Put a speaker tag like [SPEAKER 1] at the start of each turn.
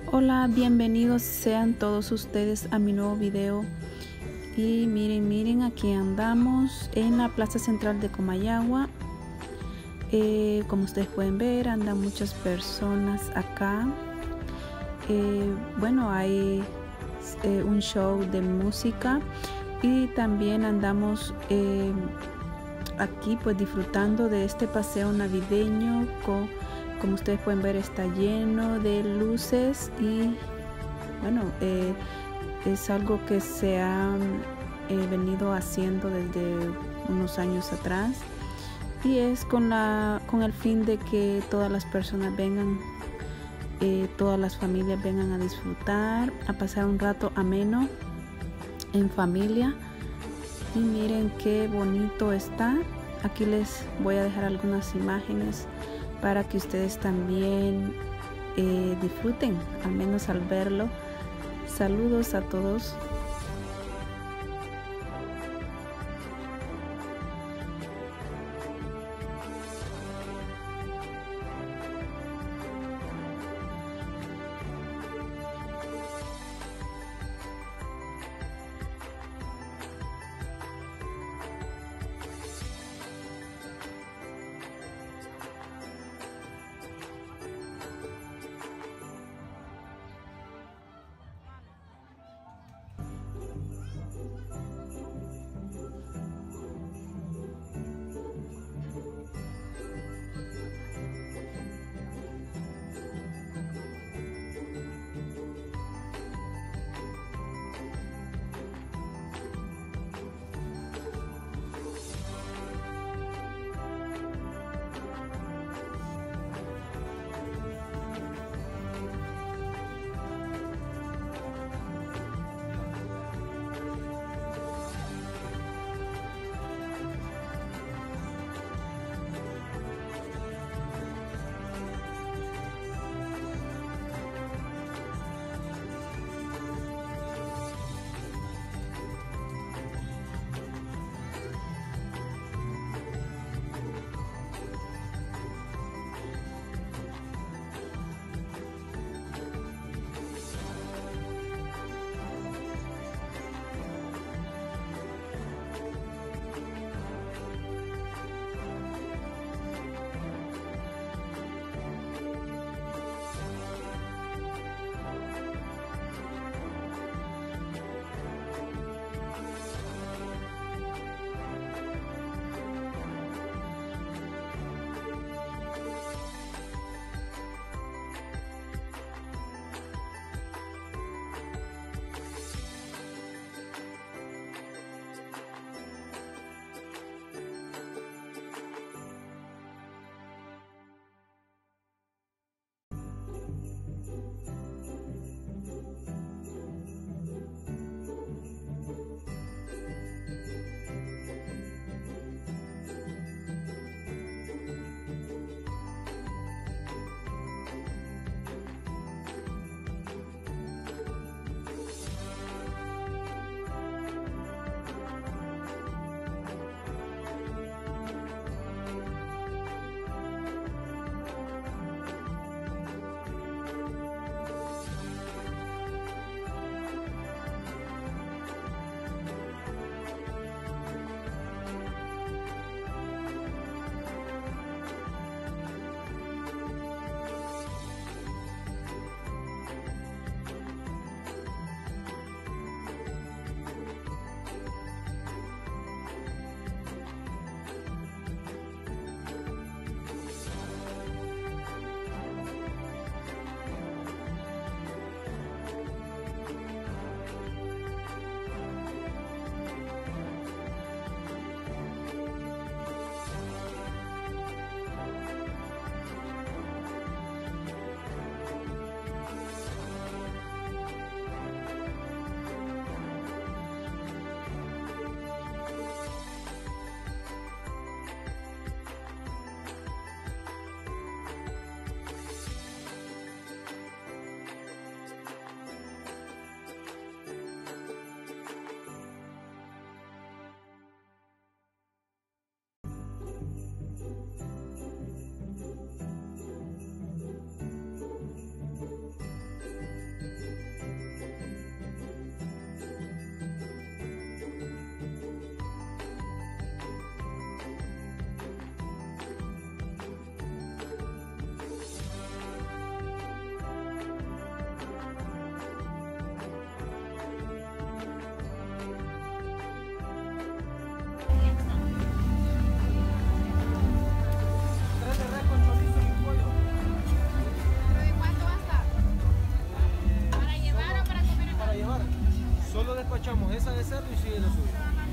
[SPEAKER 1] Hola, bienvenidos sean todos ustedes a mi nuevo video. Y miren, aquí andamos en la plaza central de Comayagua. Como ustedes pueden ver, andan muchas personas acá. Bueno, hay un show de música y también andamos aquí pues disfrutando de este paseo navideño. Como ustedes pueden ver, está lleno de luces y bueno, es algo que se ha venido haciendo desde unos años atrás, y es con el fin de que todas las personas vengan, todas las familias vengan a disfrutar, a pasar un rato ameno en familia. Y miren qué bonito está. Aquí les voy a dejar algunas imágenes para que ustedes también disfruten, al menos al verlo. Saludos a todos.
[SPEAKER 2] sí, lo subí.